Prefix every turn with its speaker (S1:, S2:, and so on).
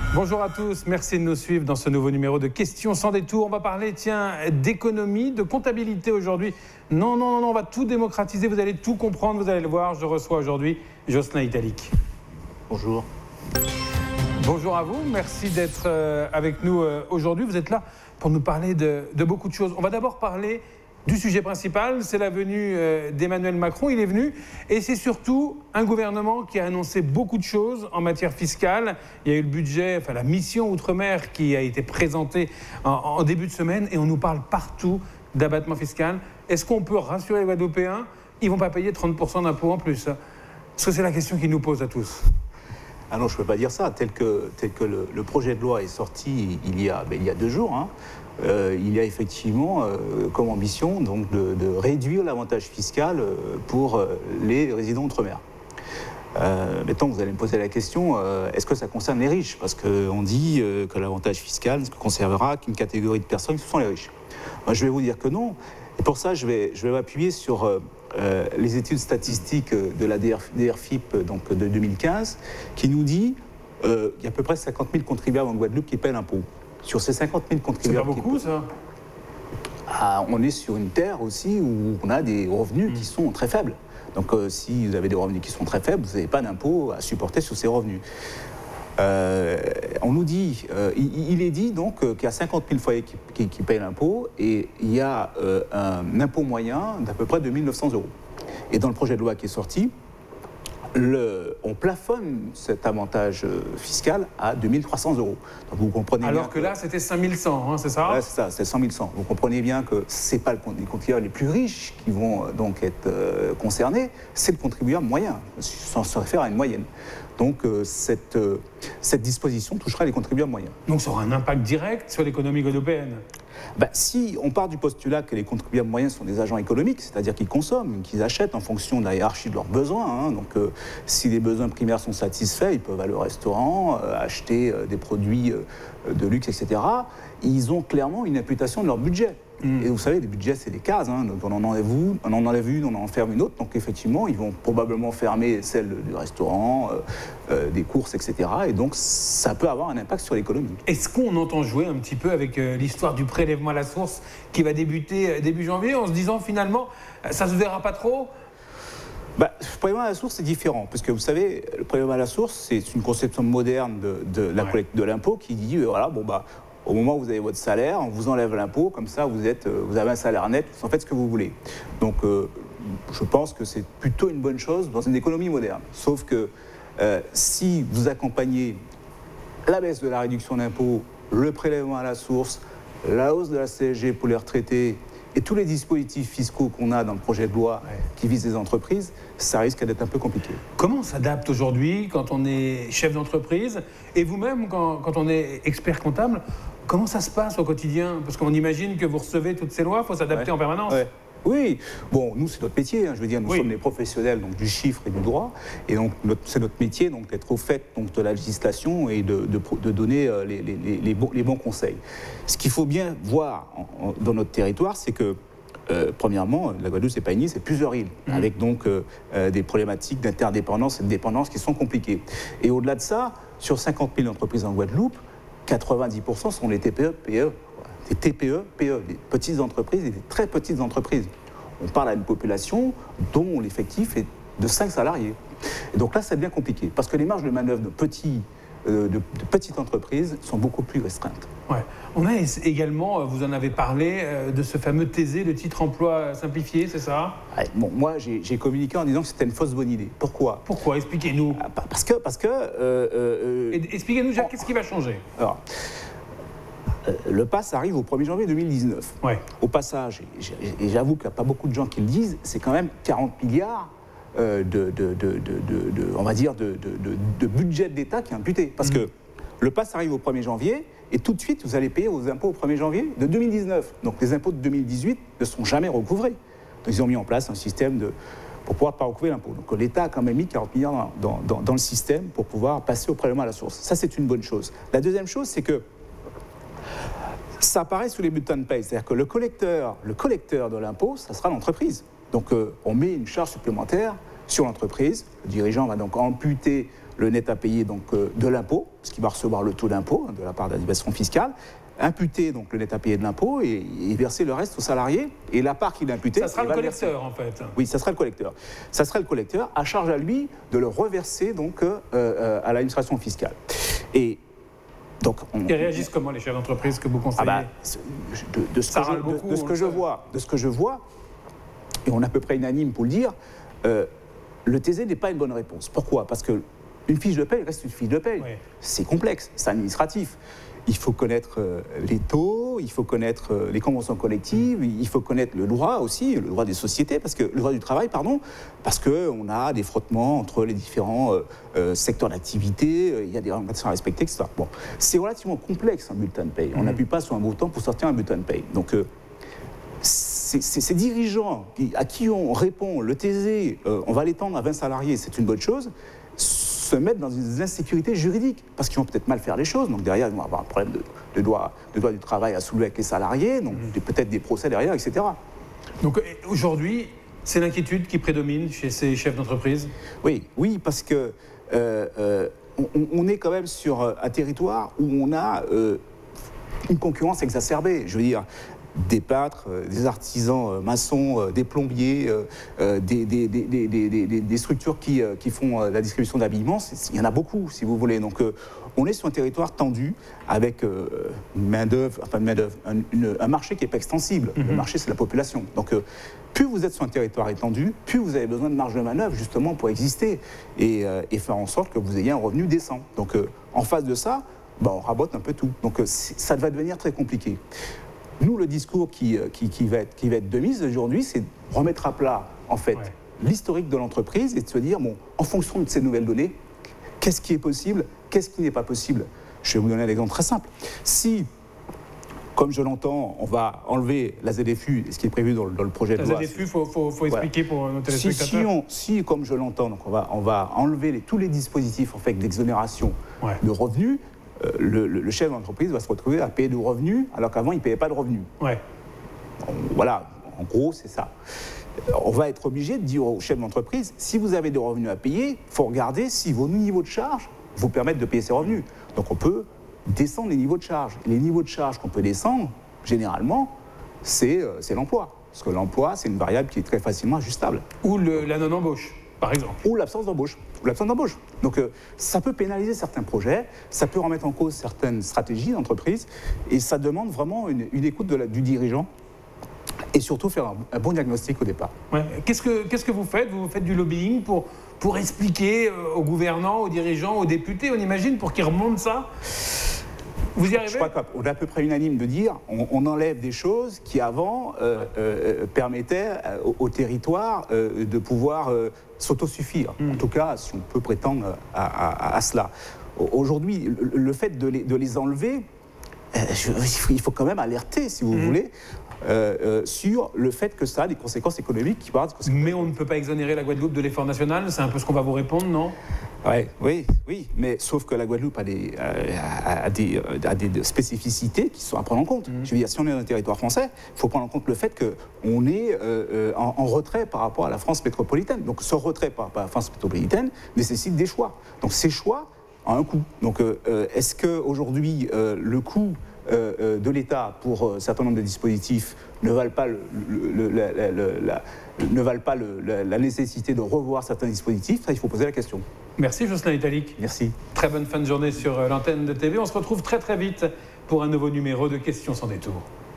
S1: Bonjour à tous, merci de nous suivre dans ce nouveau numéro de Questions sans détour. On va parler, tiens, d'économie, de comptabilité aujourd'hui. Non, on va tout démocratiser, vous allez tout comprendre, vous allez le voir. Je reçois aujourd'hui Jocelyn Italic.
S2: Bonjour.
S1: Bonjour à vous, merci d'être avec nous aujourd'hui. Vous êtes là pour nous parler de beaucoup de choses. On va d'abord parler du sujet principal, c'est la venue d'Emmanuel Macron. Il est venu et c'est surtout un gouvernement qui a annoncé beaucoup de choses en matière fiscale. Il y a eu le budget, enfin la mission Outre-mer qui a été présentée en début de semaine et on nous parle partout d'abattement fiscal. Est-ce qu'on peut rassurer les Guadeloupéens? Ils ne vont pas payer 30% d'impôts en plus. Parce que c'est la question qu'ils nous posent à tous.
S2: Ah non, je ne peux pas dire ça. Tel que le projet de loi est sorti il y a 2 jours, hein, il y a effectivement comme ambition donc, de réduire l'avantage fiscal pour les résidents outre-mer. Maintenant, vous allez me poser la question, est-ce que ça concerne les riches? Parce qu'on dit que l'avantage fiscal ne conservera qu'une catégorie de personnes, ce sont les riches. Moi, je vais vous dire que non. Et pour ça, je vais m'appuyer sur les études statistiques de la DRFIP donc de 2015, qui nous dit qu'il y a à peu près 50 000 contribuables en Guadeloupe qui paient l'impôt. Sur ces 50 000 contribuables...
S1: C'est pas beaucoup, ça?
S2: On est sur une terre aussi où on a des revenus qui sont très faibles. Donc si vous avez des revenus qui sont très faibles, vous n'avez pas d'impôt à supporter sur ces revenus. On nous dit, il est dit donc qu'il y a 50 000 foyers qui payent l'impôt et il y a un impôt moyen d'à peu près de 1 900 €. Et dans le projet de loi qui est sorti, on plafonne cet avantage fiscal à 2 300 €. Donc vous comprenez
S1: alors
S2: bien
S1: que là, c'était 5 100, hein, c'est ça?
S2: Ouais, c'est ça, c'est 100 100. Vous comprenez bien que ce n'est pas les contribuables les plus riches qui vont donc être concernés, c'est le contribuable moyen, sans se référer à une moyenne. Donc cette disposition touchera les contribuables moyens.
S1: Donc ça aura un impact direct sur l'économie guadeloupéenne?
S2: Si on part du postulat que les contribuables moyens sont des agents économiques, c'est-à-dire qu'ils consomment, qu'ils achètent en fonction de la hiérarchie de leurs besoins, hein, donc si les besoins primaires sont satisfaits, ils peuvent aller au restaurant, acheter des produits de luxe, etc. Ils ont clairement une imputation de leur budget. Et vous savez, les budgets, c'est des cases. Hein, donc on en enlève une, on en ferme une autre. Donc effectivement, ils vont probablement fermer celle du restaurant, des courses, etc. Et donc ça peut avoir un impact sur l'économie.
S1: Est-ce qu'on entend jouer un petit peu avec l'histoire du prélèvement à la source qui va débuter début janvier, en se disant finalement, ça ne se verra pas trop?
S2: Le prélèvement à la source, c'est différent, parce que vous savez, le prélèvement à la source, c'est une conception moderne de la collecte de l'impôt qui dit, voilà, au moment où vous avez votre salaire, on vous enlève l'impôt, comme ça vous avez un salaire net, vous en faites ce que vous voulez. Donc je pense que c'est plutôt une bonne chose dans une économie moderne. Sauf que si vous accompagnez la baisse de la réduction d'impôt, le prélèvement à la source, la hausse de la CSG pour les retraités et tous les dispositifs fiscaux qu'on a dans le projet de loi qui visent les entreprises, ça risque d'être un peu compliqué.
S1: Comment on s'adapte aujourd'hui quand on est chef d'entreprise et vous-même quand on est expert comptable? Comment ça se passe au quotidien? Parce qu'on imagine que vous recevez toutes ces lois, il faut s'adapter en permanence.
S2: Oui, bon, nous c'est notre métier, hein, je veux dire, nous sommes des professionnels donc, du chiffre et du droit, et donc c'est notre métier donc, d'être au fait donc, de la législation et de donner les bons conseils. Ce qu'il faut bien voir dans notre territoire, c'est que premièrement, la Guadeloupe, c'est pas une île, c'est plusieurs îles, avec donc des problématiques d'interdépendance et de dépendance qui sont compliquées. Et au-delà de ça, sur 50 000 entreprises en Guadeloupe, 90% sont les TPE, PE. Des TPE, PE, des petites entreprises et des très petites entreprises. On parle à une population dont l'effectif est de 5 salariés. Et donc là, c'est bien compliqué, parce que les marges de manœuvre de petites entreprises sont beaucoup plus restreintes.
S1: Ouais. On a également, vous en avez parlé, de ce fameux TZ, le titre emploi simplifié, c'est ça?
S2: Bon, moi, j'ai communiqué en disant que c'était une fausse bonne idée. Pourquoi?
S1: Expliquez-nous.
S2: Parce que
S1: expliquez-nous, Jacques, qu'est-ce qui va changer?
S2: Alors, le pass arrive au 1er janvier 2019. Au passage, et j'avoue qu'il n'y a pas beaucoup de gens qui le disent, c'est quand même 40 milliards on va dire de budget de l'État qui est imputé. Parce que le pass arrive au 1er janvier et tout de suite, vous allez payer vos impôts au 1er janvier de 2019. Donc les impôts de 2018 ne sont jamais recouvrés. Donc ils ont mis en place un système pour pouvoir pas recouvrer l'impôt. Donc l'État a quand même mis 40 milliards dans le système pour pouvoir passer au prélèvement à la source. Ça, c'est une bonne chose. La deuxième chose, c'est que ça apparaît sous les bulletins de paie. C'est-à-dire que le collecteur de l'impôt, ça sera l'entreprise. Donc on met une charge supplémentaire sur l'entreprise. Le dirigeant va donc amputer le net à payer donc, de l'impôt, parce qu'il va recevoir le taux d'impôt de la part de l'administration fiscale, imputer donc, le net à payer de l'impôt et verser le reste au salarié. Et la part qu'il a imputée...
S1: Ça sera le collecteur, en fait.
S2: Oui, ça sera le collecteur. Ça sera le collecteur, à charge à lui de le reverser donc, à l'administration fiscale. Et donc,
S1: ils réagissent comment, les chefs d'entreprise que vous conseillez?
S2: De ce que je vois, et on est à peu près unanime pour le dire, le TZ n'est pas une bonne réponse. Pourquoi? Parce qu'une fiche de paie reste une fiche de paie. Oui. C'est complexe, c'est administratif. Il faut connaître les taux, il faut connaître les conventions collectives, il faut connaître le droit aussi, le droit des sociétés, le droit du travail, pardon, parce qu'on a des frottements entre les différents secteurs d'activité, il y a des réglementations à respecter, etc. Bon, c'est relativement complexe un bulletin de paie. On n'appuie pas sur un bouton pour sortir un bulletin de paie. Donc, ces dirigeants à qui on répond, le TZ, on va l'étendre à 20 salariés, c'est une bonne chose, se mettre dans des insécurités juridiques, parce qu'ils vont peut-être mal faire les choses, donc derrière ils vont avoir un problème de droit du travail à soulever avec les salariés, donc peut-être des procès derrière, etc.
S1: Donc aujourd'hui, c'est l'inquiétude qui prédomine chez ces chefs d'entreprise?
S2: Oui, parce que on est quand même sur un territoire où on a une concurrence exacerbée, je veux dire, des peintres, des artisans maçons, des plombiers, des structures qui font la distribution d'habillement, il y en a beaucoup, si vous voulez. Donc, on est sur un territoire tendu avec un marché qui n'est pas extensible. Le marché, c'est la population. Donc, plus vous êtes sur un territoire étendu, plus vous avez besoin de marge de manœuvre, justement, pour exister et faire en sorte que vous ayez un revenu décent. Donc, en face de ça, on rabote un peu tout. Donc, ça va devenir très compliqué. Nous, le discours qui va être de mise aujourd'hui, c'est de remettre à plat, en fait, l'historique de l'entreprise et de se dire, bon, en fonction de ces nouvelles données, qu'est-ce qui est possible, qu'est-ce qui n'est pas possible? Je vais vous donner un exemple très simple. Si, comme je l'entends, on va enlever la ZFU, ce qui est prévu dans le projet de loi...
S1: La ZFU, il faut expliquer pour nos téléspectateurs.
S2: Si, comme je l'entends, on va enlever tous les dispositifs en fait, d'exonération de revenus, le chef d'entreprise va se retrouver à payer du revenu alors qu'avant il ne payait pas de revenus. Voilà, en gros c'est ça. On va être obligé de dire au chef d'entreprise, si vous avez des revenus à payer, il faut regarder si vos niveaux de charge vous permettent de payer ces revenus. Donc on peut descendre les niveaux de charge. Les niveaux de charge qu'on peut descendre, généralement, c'est l'emploi. Parce que l'emploi, c'est une variable qui est très facilement ajustable.
S1: Ou la non-embauche, par exemple.
S2: Ou l'absence d'embauche. Donc ça peut pénaliser certains projets, ça peut remettre en cause certaines stratégies d'entreprise, et ça demande vraiment une écoute du dirigeant, et surtout faire un bon diagnostic au départ.
S1: Qu'est-ce que vous faites? Vous faites du lobbying pour expliquer aux gouvernants, aux dirigeants, aux députés, on imagine, pour qu'ils remontent ça? Vous y arrivez?
S2: Je crois qu'on est à peu près unanime de dire on enlève des choses qui avant permettaient au territoire de pouvoir s'autosuffire. En tout cas, si on peut prétendre à cela. Aujourd'hui, le fait de les enlever, il faut quand même alerter, si vous voulez, sur le fait que ça a des conséquences économiques.
S1: Mais on ne peut pas exonérer la Guadeloupe de l'effort national, c'est un peu ce qu'on va vous répondre, non?
S2: Oui, mais sauf que la Guadeloupe a des spécificités qui sont à prendre en compte. Je veux dire, si on est dans un territoire français, il faut prendre en compte le fait qu'on est en retrait par rapport à la France métropolitaine. Donc ce retrait par rapport à la France métropolitaine nécessite des choix. Donc ces choix ont un coût. Donc est-ce qu'aujourd'hui, le coût de l'État pour un certain nombre de dispositifs ne valent pas la nécessité de revoir certains dispositifs? Ça, il faut poser la question.
S1: Merci Jocelyn Italique.
S2: Merci.
S1: Très bonne fin de journée sur l'antenne de TV. On se retrouve très très vite pour un nouveau numéro de Questions sans détour.